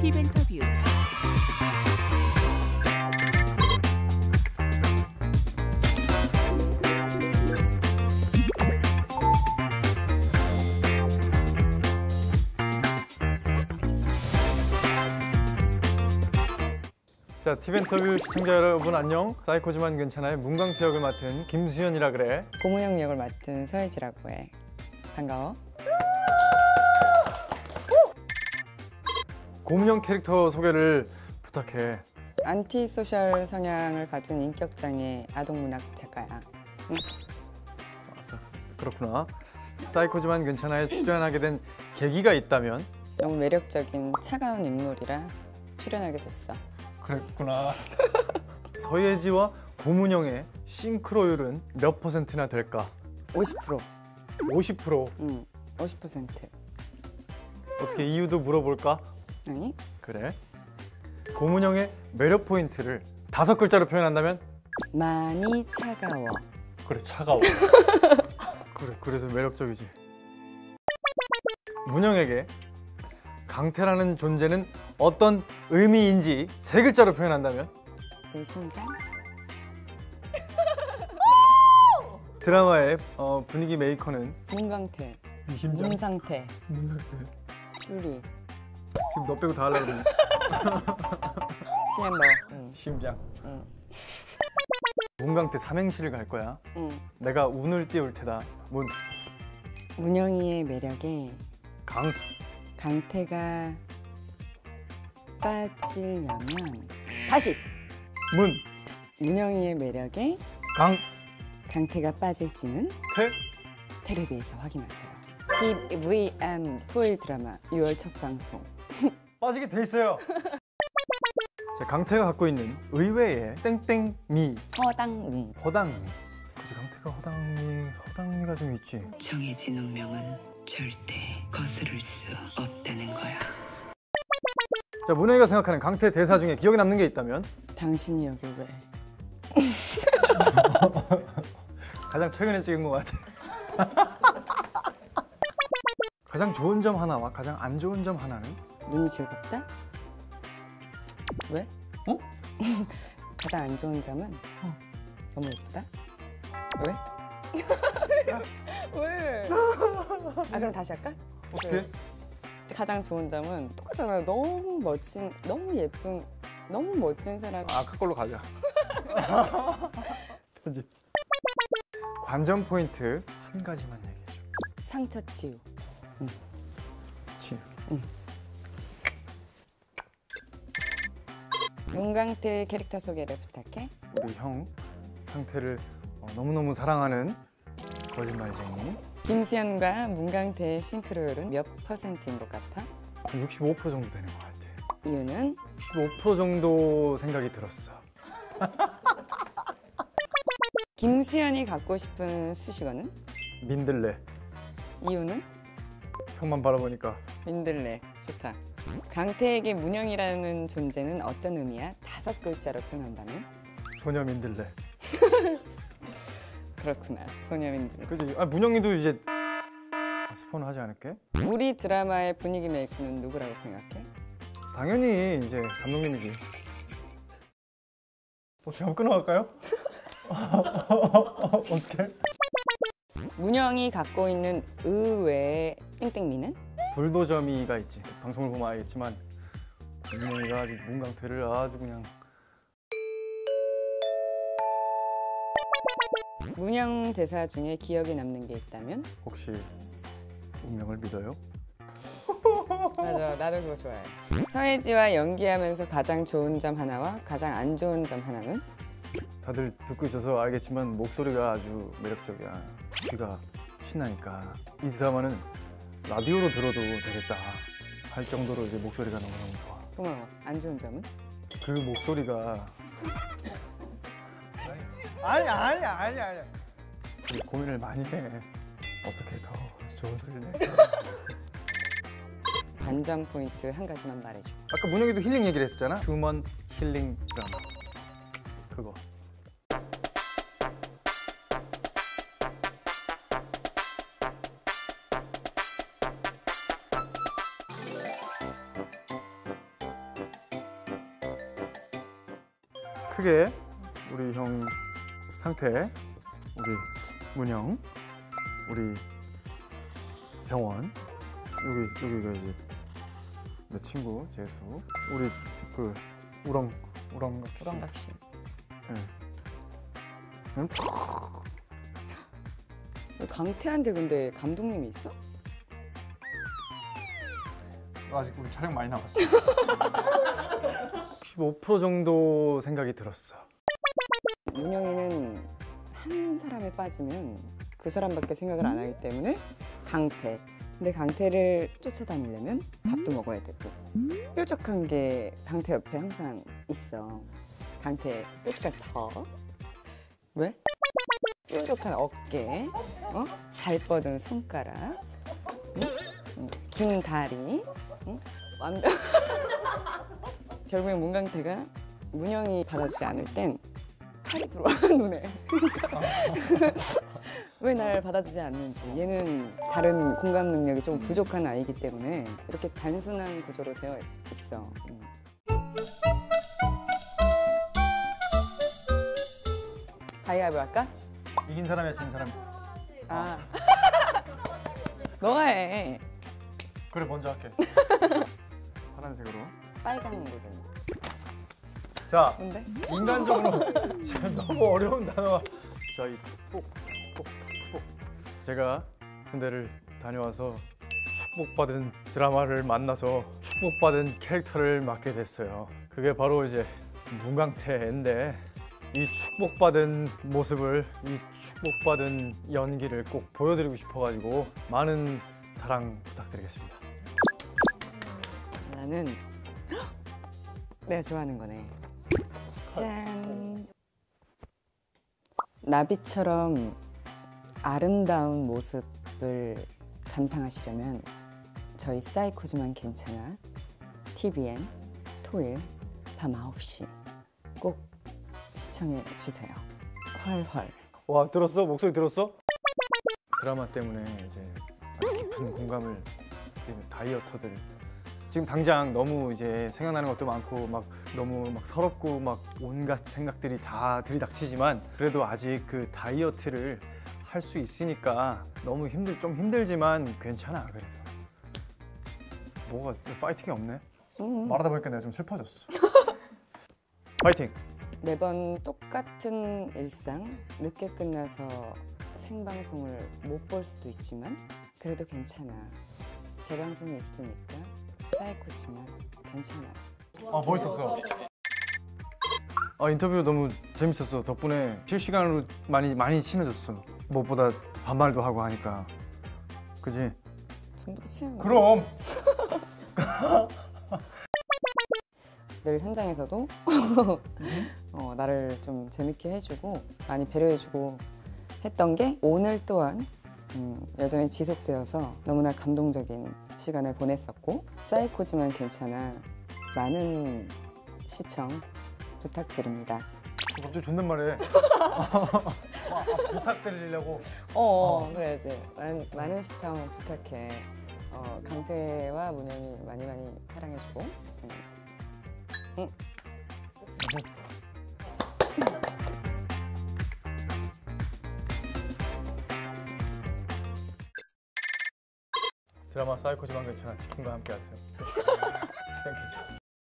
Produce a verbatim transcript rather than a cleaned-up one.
팁인터뷰. 자, 팁인터뷰 시청자 여러분 안녕. 사이코지만 괜찮아요. 문광태 역을 맡은 김수현이라 그래. 고문영 역을 맡은 서혜지라고 해. 반가워. 고문영 캐릭터 소개를 부탁해. 안티소셜 성향을 가진 인격장애 아동문학 작가야. 응? 그렇구나. 사이코지만 괜찮아요. 출연하게 된 계기가 있다면? 너무 매력적인 차가운 인물이라 출연하게 됐어. 그랬구나. 서예지와 고문영의 싱크로율은 몇 퍼센트나 될까? 오십 퍼센트. 오십 퍼센트. 응, 오십 퍼센트. 어떻게 이유도 물어볼까? 아니? 그래. 고문영의 매력 포인트를 다섯 글자로 표현한다면? 많이 차가워. 그래, 차가워. 그래, 그래서 매력적이지. 문영에게 강태라는 존재는 어떤 의미인지 세 글자로 표현한다면? 내 심장? 드라마의 어, 분위기 메이커는? 문광태. 네 심장? 문상태. 문상태. 주리. 지금 너 빼고 다 하려고 그러네. 그냥 너. 응. 심장. 응. 문광태 삼행시를 갈 거야. 응. 내가 운을 띄울 테다. 문. 문영이의 매력에 강. 강태가 빠지려면 다시! 문. 문영이의 매력에 강. 강태가 빠질지는 태. 텔레비에서 확인하세요. 티비엔 토요일 드라마 유월 첫 방송. 빠지게 돼 있어요. 자, 강태가 갖고 있는 의외의 땡땡미. 허당미. 허당미. 그치, 강태가 허당미, 허당미가 좀 있지. 정해진 운명은 절대 거스를 수 없다는 거야. 자, 문혜가 생각하는 강태 대사 중에 기억에 남는 게 있다면? 당신이 여기 왜? 가장 최근에 찍은 것 같아. 가장 좋은 점 하나와 가장 안 좋은 점 하나는? 눈이 즐겁다? 왜? 어? 가장 안 좋은 점은 어. 너무 예쁘다? 왜? 왜? 아 그럼 다시 할까? 어떻게? 가장 좋은 점은 똑같잖아요. 너무 멋진, 너무 예쁜, 너무 멋진 사람. 아, 그걸로 가자. 편집. 관전 포인트 한 가지만 얘기해줘. 상처 치유. 응. 치유. 응. 문광태 캐릭터 소개를 부탁해. 우리 형 상태를 어, 너무너무 사랑하는 거짓말쟁이. 김수현과 문광태의 싱크로율은 몇 퍼센트인 것 같아? 한 육십오 퍼센트 정도 되는 것 같아. 이유는? 육십오 퍼센트 정도 생각이 들었어. 김수현이 갖고 싶은 수식어는? 민들레. 이유는? 형만 바라보니까. 민들레. 좋다. 강태에게 문영이라는 존재는 어떤 의미야? 다섯 글자로 표현한다면? 소녀 민들레. 그렇구나. 소녀 민들레. 그치? 아, 문영이도 이제 스포는 하지 않을게? 우리 드라마의 분위기 메이커는 누구라고 생각해? 당연히 이제 감독님이지. 어떻게 한번 끊어갈까요? 어떻게? 문영이 갖고 있는 의외의 땡땡미는? 불도저미가 있지. 방송을 보면 알겠지만 문영이가 아주 문광태를 아주 그냥. 문영 대사 중에 기억에 남는 게 있다면? 혹시 운명을 믿어요? 맞아, 나도 그거 좋아해. 서혜지와 연기하면서 가장 좋은 점 하나와 가장 안 좋은 점 하나는? 다들 듣고 있어서 알겠지만 목소리가 아주 매력적이야. 귀가 신나니까 이 드라마는 라디오로 들어도 되겠다 할 정도로 이제 목소리가 너무너무 좋아. 고마워. 안 좋은 점은? 그 목소리가 아니 아니 아니 아니 고민을 많이 해. 어떻게 더 좋은 소리를 내? 반전 포인트 한 가지만 말해줘. 아까 문혁이도 힐링 얘기를 했었잖아. 휴먼 힐링 드라마. 그거. 크게 우리 형 상태, 우리 문영, 우리 병원, 여기 여기가 이제 내 친구 재수, 우리 그 우렁 우렁 우렁각시. 네. 응? 강태한테 근데 감독님이 있어? 아직 우리 촬영 많이 남았어. 십오 퍼센트 정도 생각이 들었어. 문영이는 한 사람에 빠지면 그 사람밖에 생각을 안 하기 때문에 강태. 근데 강태를 쫓아다니려면 밥도 먹어야 되고 뾰족한 게 강태 옆에 항상 있어. 강태 끝같아. 왜? 뾰족한 어깨, 어? 잘 뻗은 손가락, 응? 응. 긴 다리, 응? 완벽. 결국엔 문강태가 문영이 받아주지 않을 땐 팔이 들어와 눈에. 왜 날 받아주지 않는지. 얘는 다른 공감 능력이 좀 부족한 아이기 때문에 이렇게 단순한 구조로 되어 있어. 응. 가위바위보 할까? 이긴 사람이야 진 사람. 아. 너가 해. 그래 먼저 할게. 파란색으로. 빨간 거든. 자, 뭔데? 인간적으로 지금 너무 어려운 단어가. 자, 이 축복, 축복, 축복. 제가 군대를 다녀와서 축복받은 드라마를 만나서 축복받은 캐릭터를 맡게 됐어요. 그게 바로 이제 문강태인데 이 축복받은 모습을, 이 축복받은 연기를 꼭 보여드리고 싶어가지고 많은 사랑 부탁드리겠습니다. 나는 내가 좋아하는 거네. 짠. 나비처럼 아름다운 모습을 감상하시려면 저희 사이코지만 괜찮아 티비엔 토일 밤 아홉 시 꼭 시청해 주세요. 헐헐. 와, 들었어? 목소리 들었어? 드라마 때문에 이제 깊은 공감을 느끼는 다이어터들. 지금 당장 너무 이제 생각나는 것도 많고 막 너무 막 서럽고 막 온갖 생각들이 다 들이닥치지만 그래도 아직 그 다이어트를 할 수 있으니까 너무 힘들 좀 힘들지만 괜찮아. 그래서 뭐가 파이팅이 없네. 음. 말하다 보니까 내가 좀 슬퍼졌어. 파이팅. 매번 똑같은 일상 늦게 끝나서 생방송을 못 볼 수도 있지만 그래도 괜찮아. 재방송이 있으니까 사이코지만 괜찮아. 아, 멋있었어. 아, 인터뷰 너무 재밌었어. 덕분에 실시간으로 많이 많이 친해졌어. 무엇보다 반말도 하고 하니까. 그지? 전부터 치는 거. 그럼. 늘 현장에서도 어, 나를 좀 재밌게 해주고 많이 배려해주고 했던 게 오늘 또한 음, 여전히 지속되어서 너무나 감동적인 시간을 보냈었고 사이코지만 괜찮아 많은 시청 부탁드립니다. 갑자기 존댓말해. 아, 부탁드리려고. 어, 어. 그래야지. 많은, 많은 시청 부탁해. 어, 강태와 문영이 많이 많이 사랑해주고. 응. 응. 드라마 사이코지만 괜찮아 치킨과 함께 하세요.